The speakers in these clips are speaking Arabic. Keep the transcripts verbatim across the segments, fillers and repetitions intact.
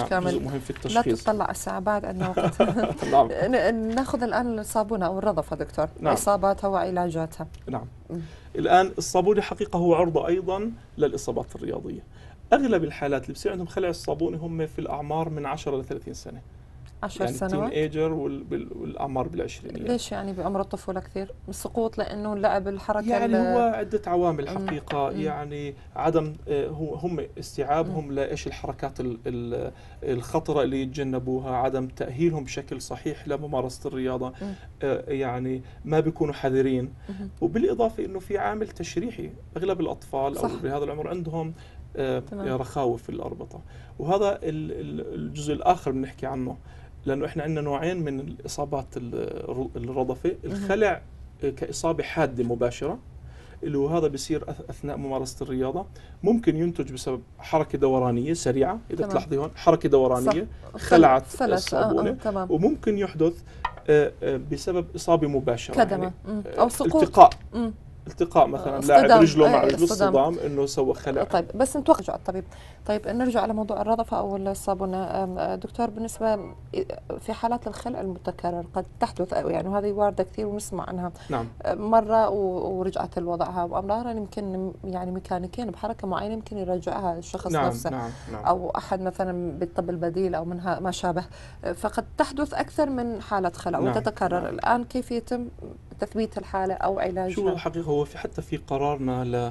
كامل. جزء مهم في التشخيص. لا تطلع الساعة بعد عندنا وقت. ناخذ الآن الصابونة أو الرضفة دكتور. نعم. إصاباتها وعلاجاتها. نعم. م. الآن الصابونة حقيقة هو عرضة أيضا للإصابات الرياضية. أغلب الحالات اللي بصير عندهم خلع الصابونة هم في الأعمار من عشرة ل ثلاثين سنة. عشر يعني سنوات. التين ايجر والاعمار بالعشرينيات. ليش يعني بعمر الطفوله كثير؟ السقوط لانه اللعب الحركه يعني هو عده عوامل حقيقه. مم. يعني عدم هو هم استيعابهم لايش الحركات الخطره اللي يتجنبوها، عدم تاهيلهم بشكل صحيح لممارسه الرياضه. مم. يعني ما بيكونوا حذرين. مم. وبالاضافه انه في عامل تشريحي، اغلب الاطفال صح. او بهذا العمر عندهم رخاوه في الاربطه، وهذا الجزء الاخر بنحكي عنه، لأنه إحنا عندنا نوعين من الإصابات الرضفة. الخلع كإصابة حادة مباشرة اللي هو هذا بيصير أثناء ممارسة الرياضة، ممكن ينتج بسبب حركة دورانية سريعة. إذا تلاحظي هون حركة دورانية صح. خلعت الصابونة. آه آه. وممكن يحدث بسبب إصابة مباشرة كدمة يعني أو سقوط، التقاء مم. التقاء مثلا لاعب رجله مع رجله الصدام انه سوى خلع. طيب بس نتوقع الطبيب. طيب نرجع على موضوع الرضفه او الصابونه دكتور. بالنسبه في حالات الخلع المتكرر قد تحدث يعني، وهذه وارده كثير ونسمع عنها. نعم. مره ورجعت لوضعها، وامرارا يمكن يعني ميكانيكيا بحركه معينه يمكن يرجعها الشخص نعم. نفسه. نعم. نعم. او احد مثلا بالطب البديل او منها ما شابه، فقد تحدث اكثر من حاله خلع نعم. وتتكرر. نعم. الان كيف يتم تثبيت الحاله او علاجها؟ شو الحقيقه هو في حتى في قرارنا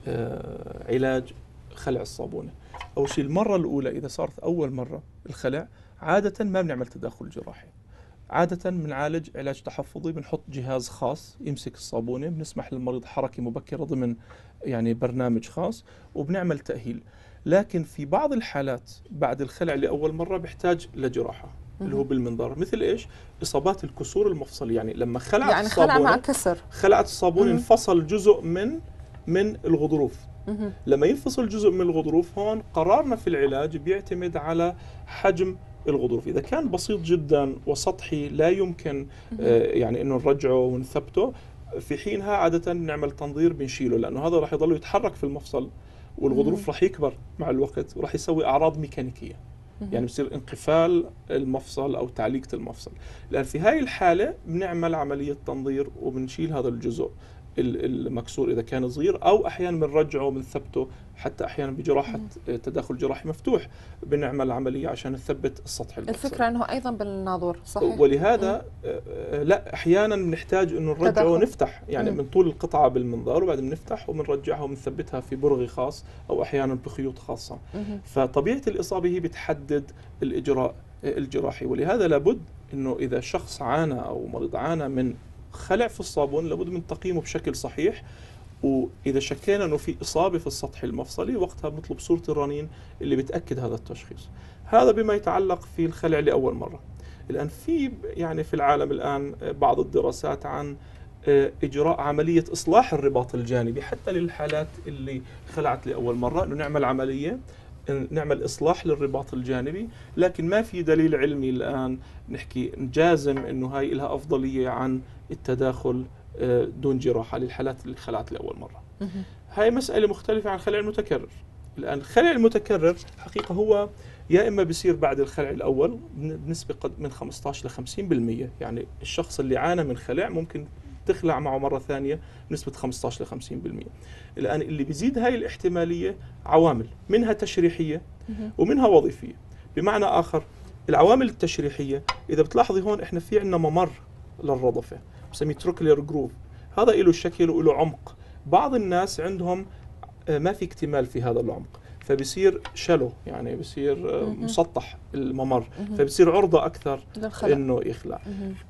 لعلاج خلع الصابونه، اول شيء المره الاولى اذا صارت اول مره الخلع عاده ما بنعمل تدخل جراحي، عاده بنعالج علاج تحفظي، بنحط جهاز خاص يمسك الصابونه، بنسمح للمريض حركه مبكره ضمن يعني برنامج خاص، وبنعمل تاهيل. لكن في بعض الحالات بعد الخلع لاول مره بيحتاج لجراحه اللي هو بالمنظار، مثل ايش؟ اصابات الكسور المفصليه، يعني لما خلعت يعني الصابونه خلع مع كسر، خلعت الصابونه انفصل جزء من من الغضروف. مم. لما ينفصل جزء من الغضروف هون قرارنا في العلاج بيعتمد على حجم الغضروف. اذا كان بسيط جدا وسطحي لا يمكن آه يعني انه نرجعه ونثبته، في حينها عاده نعمل تنظير بنشيله، لانه هذا راح يضل يتحرك في المفصل والغضروف راح يكبر مع الوقت وراح يسوي اعراض ميكانيكيه، يعني بصير انقفال المفصل او تعليقة المفصل. لان في هاي الحاله بنعمل عمليه تنظير وبنشيل هذا الجزء المكسور اذا كان صغير، او احيانا بنرجعه وبنثبته، حتى احيانا بجراحه تداخل جراحي مفتوح بنعمل عمليه عشان نثبت السطح المفصلي. الفكره انه ايضا بالناظور صحيح. ولهذا مم. لا احيانا بنحتاج انه نرجعه ونفتح، يعني من طول القطعه بالمنظار وبعدين بنفتح وبنرجعها وبنثبتها في برغي خاص او احيانا بخيوط خاصه. مم. فطبيعه الاصابه هي بتحدد الاجراء الجراحي، ولهذا لابد انه اذا شخص عانى او مريض عانى من خلع في الصابون لابد من تقييمه بشكل صحيح، وإذا شكينا أنه في إصابة في السطح المفصلي وقتها بنطلب صورة الرنين اللي بتأكد هذا التشخيص. هذا بما يتعلق في الخلع لأول مرة. الآن في يعني في العالم الآن بعض الدراسات عن إجراء عملية إصلاح الرباط الجانبي حتى للحالات اللي خلعت لأول مرة، أنه نعمل عملية نعمل إصلاح للرباط الجانبي، لكن ما في دليل علمي الآن نحكي نجازم أنه هاي لها أفضلية عن التداخل دون جراحة للحالات اللي خلعت لأول مرة. هاي مسألة مختلفة عن الخلع المتكرر. الآن الخلع المتكرر حقيقة هو يا إما بيصير بعد الخلع الأول بنسبة قد من خمسة عشر إلى خمسين بالمئة، يعني الشخص اللي عانى من خلع ممكن تخلع معه مرة ثانية بنسبة خمسة عشر إلى خمسين بالمئة. الآن اللي بيزيد هاي الاحتمالية عوامل منها تشريحية ومنها وظيفية. بمعنى آخر العوامل التشريحية إذا بتلاحظي هون إحنا في عندنا ممر للرضفة بسميه تروكلير جروف، هذا له شكل وله عمق. بعض الناس عندهم ما في اكتمال في هذا العمق فبصير شلو، يعني بصير مسطح الممر، فبصير عرضة أكثر إنه يخلع.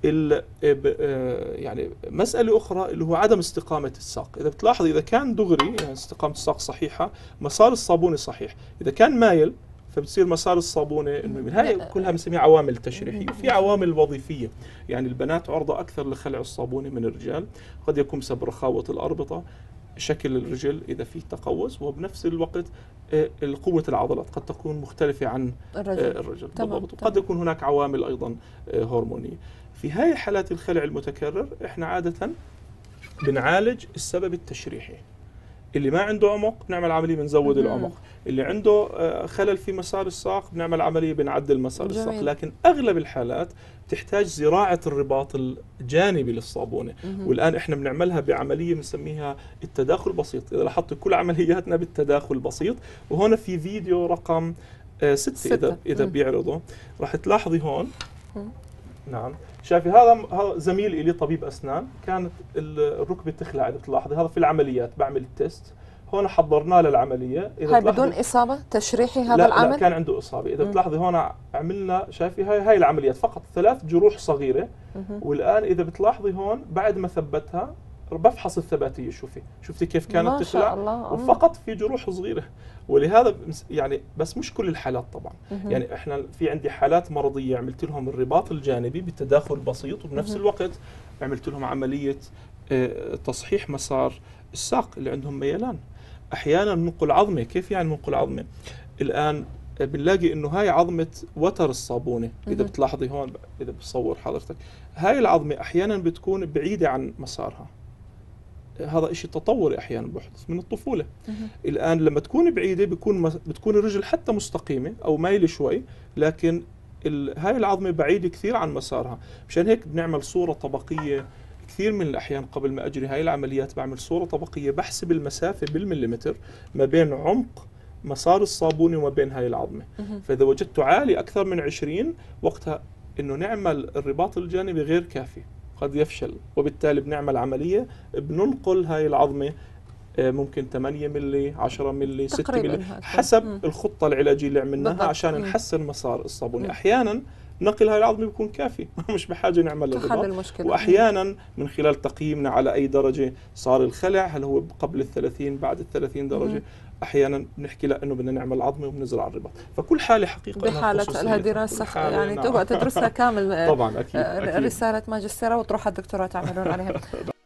يعني مسألة أخرى اللي هو عدم استقامة الساق. إذا بتلاحظ إذا كان دغري يعني استقامة الساق صحيحة مسار الصابونة صحيح، إذا كان مايل فبتصير مسار الصابونة إنه من هاي كلها بنسميها عوامل تشريحية. وفي عوامل وظيفية، يعني البنات عرضة أكثر لخلع الصابونة من الرجال، قد يكون بسبب رخاوة الأربطة، شكل الرجل إذا فيه تقوس، وبنفس الوقت قوة العضلات قد تكون مختلفة عن الرجل, الرجل. بالضبط. وقد يكون هناك عوامل أيضا هرمونية. في هاي حالات الخلع المتكرر إحنا عادة بنعالج السبب التشريحي، اللي ما عنده عمق بنعمل عمليه بنزود مهم. العمق، اللي عنده آه، خلل في مسار الساق بنعمل عمليه بنعدل مسار جميل. الساق. لكن اغلب الحالات تحتاج زراعه الرباط الجانبي للصابونه، مهم. والان احنا بنعملها بعمليه بنسميها التداخل البسيط. اذا لاحظت كل عملياتنا بالتداخل البسيط. وهنا في فيديو رقم آه، ستة, ستة. اذا اذا مم. بيعرضه راح تلاحظي هون. مم. نعم، شايفي هذا هذا زميل إلي طبيب أسنان، كانت ال- الركبة تخلع. إذا بتلاحظي هذا في العمليات بعمل التست، هون حضرناه للعملية. إذا هاي بتلاحظي- بدون إصابة تشريحي هذا لا العمل؟ لا كان عنده إصابة. إذا مم. بتلاحظي هون عملنا، شايفي هاي هاي العمليات فقط ثلاث جروح صغيرة. مهم. والآن إذا بتلاحظي هون بعد ما ثبتها بفحص الثباتية. شوفي شفتي كيف كانت ما تخلع، شاء الله. مم. وفقط في جروح صغيرة. ولهذا بمس- يعني بس مش كل الحالات طبعا. مهم. يعني احنا في عندي حالات مرضيه عملت لهم الرباط الجانبي بتداخل بسيط، وبنفس مهم. الوقت عملت لهم عمليه آه، تصحيح مسار الساق اللي عندهم ميلان. احيانا ننقل عظمه. كيف يعني ننقل عظمه؟ الان آه، بنلاقي انه هاي عظمه وتر الصابونه. اذا مهم. بتلاحظي هون، اذا بصور حضرتك، هاي العظمه احيانا بتكون بعيده عن مسارها. هذا إشي تطوري احيانا بحدث من الطفوله. مهم. الآن لما تكون بعيدة بيكون مس- بتكون الرجل حتى مستقيمة أو مايلة شوي، لكن ال- هاي العظمة بعيدة كثير عن مسارها. مشان هيك بنعمل صورة طبقية. كثير من الأحيان قبل ما أجري هاي العمليات بعمل صورة طبقية، بحسب المسافة بالمليمتر ما بين عمق مسار الصابونة وما بين هاي العظمة. مهم. فإذا وجدته عالي أكثر من عشرين، وقتها إنه نعمل الرباط الجانبي غير كافي، قد يفشل، وبالتالي بنعمل عملية بننقل هاي العظمة آه، ممكن ثمانية ملي، عشرة ملي، ستة تقريباً ملي، هكذا. حسب مم. الخطة العلاجية اللي عملناها بالضبط. عشان مم. نحسن مسار الصابونة. مم. أحيانا نقل هاي العظمة بيكون كافي مش بحاجة نعمل تحل الرباط. المشكلة. وأحيانا من خلال تقييمنا على أي درجة صار الخلع، هل هو قبل الثلاثين بعد الثلاثين درجة، مم. أحيانا بنحكي لا إنه بدنا نعمل عظمة وبنزرع الرباط. فكل حالة حقيقة لها بحالة خصوصيتها. لها كل دراسة حالة، يعني نعم. تقعد تدرسها كامل. طبعا أكيد, أكيد. رسالة ماجستير وتروح على الدكتوراه تعملون عليها.